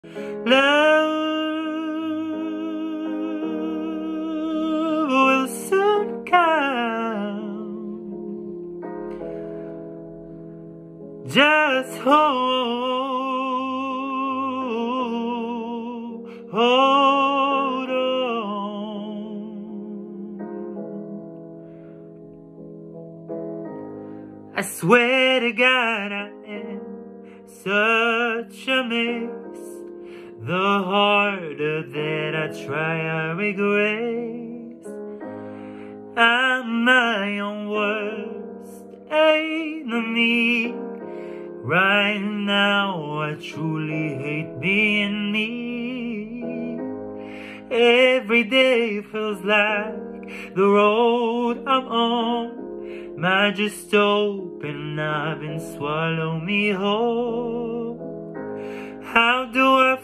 Love will soon come. Just hold on. I swear to God I am such a mess. The harder that I try, I regress. I'm my own worst enemy. Right now I truly hate being me. Every day feels like the road I'm on might just open up and swallow me whole. How do I